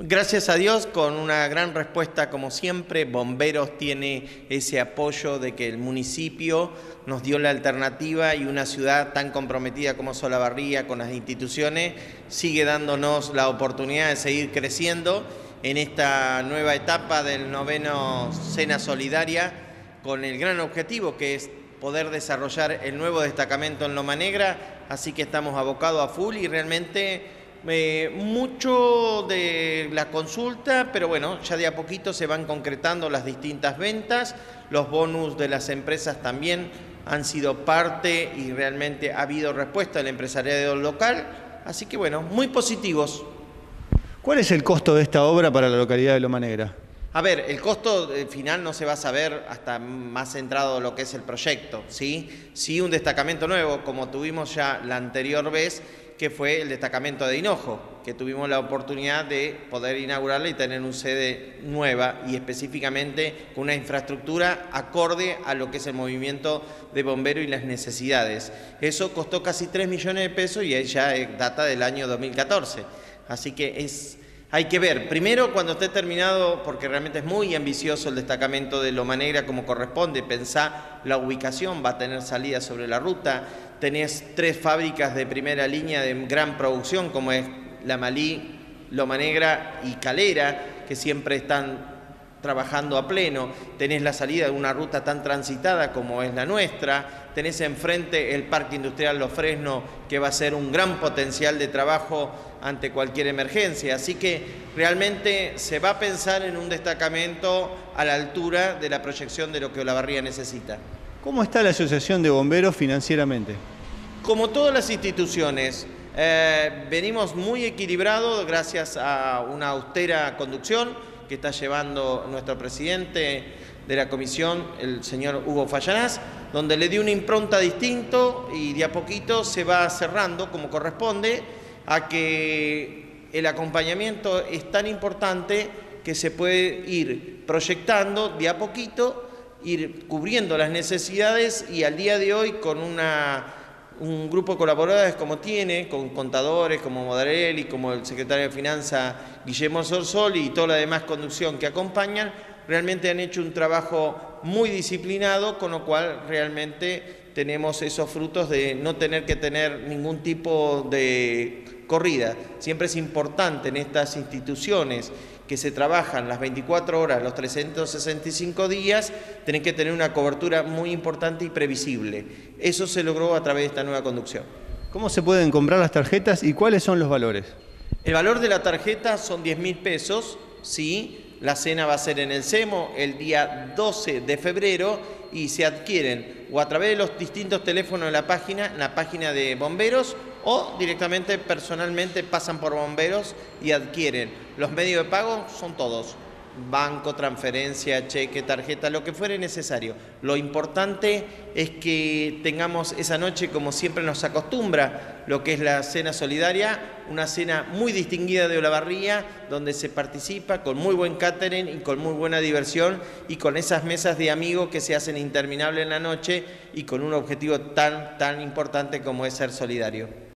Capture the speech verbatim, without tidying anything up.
Gracias a Dios, con una gran respuesta como siempre. Bomberos tiene ese apoyo de que el municipio nos dio la alternativa y una ciudad tan comprometida como es Olavarría con las instituciones sigue dándonos la oportunidad de seguir creciendo en esta nueva etapa del noveno Cena Solidaria con el gran objetivo que es poder desarrollar el nuevo destacamento en Loma Negra, así que estamos abocados a full y realmente Eh, mucho de la consulta, pero bueno, ya de a poquito se van concretando las distintas ventas, los bonus de las empresas también han sido parte y realmente ha habido respuesta del empresariado local, así que bueno, muy positivos. ¿Cuál es el costo de esta obra para la localidad de Loma Negra? A ver, el costo final no se va a saber hasta más centrado en lo que es el proyecto, ¿sí? Sí, un destacamento nuevo, como tuvimos ya la anterior vez, que fue el destacamento de Hinojo, que tuvimos la oportunidad de poder inaugurarla y tener una sede nueva y específicamente con una infraestructura acorde a lo que es el movimiento de bomberos y las necesidades. Eso costó casi tres millones de pesos y ya data del año dos mil catorce. Así que es... Hay que ver, primero cuando esté terminado, porque realmente es muy ambicioso el destacamento de Loma Negra como corresponde, pensá la ubicación, va a tener salida sobre la ruta, tenés tres fábricas de primera línea de gran producción como es La Malí, Loma Negra y Calera, que siempre están trabajando a pleno, tenés la salida de una ruta tan transitada como es la nuestra, tenés enfrente el Parque Industrial Los Fresnos, que va a ser un gran potencial de trabajo ante cualquier emergencia, así que realmente se va a pensar en un destacamento a la altura de la proyección de lo que Olavarría necesita. ¿Cómo está la Asociación de Bomberos financieramente? Como todas las instituciones, eh, venimos muy equilibrados gracias a una austera conducción que está llevando nuestro presidente de la comisión, el señor Hugo Fallanás, donde le dio una impronta distinto y de a poquito se va cerrando como corresponde a que el acompañamiento es tan importante que se puede ir proyectando de a poquito, ir cubriendo las necesidades y al día de hoy con una... un grupo de colaboradores como tiene, con contadores como Modarelli, como el secretario de Finanzas Guillermo Sorsoli y toda la demás conducción que acompañan, realmente han hecho un trabajo muy disciplinado, con lo cual realmente tenemos esos frutos de no tener que tener ningún tipo de corrida. Siempre es importante en estas instituciones que se trabajan las veinticuatro horas, los trescientos sesenta y cinco días, tienen que tener una cobertura muy importante y previsible. Eso se logró a través de esta nueva conducción. ¿Cómo se pueden comprar las tarjetas y cuáles son los valores? El valor de la tarjeta son diez mil pesos, ¿sí? La cena va a ser en el SEMO el día doce de febrero y se adquieren o a través de los distintos teléfonos de la página, en la página de bomberos, o directamente personalmente pasan por bomberos y adquieren. Los medios de pago son todos, banco, transferencia, cheque, tarjeta, lo que fuere necesario. Lo importante es que tengamos esa noche, como siempre nos acostumbra, lo que es la cena solidaria, una cena muy distinguida de Olavarría, donde se participa con muy buen catering y con muy buena diversión y con esas mesas de amigos que se hacen interminables en la noche y con un objetivo tan, tan importante como es ser solidario.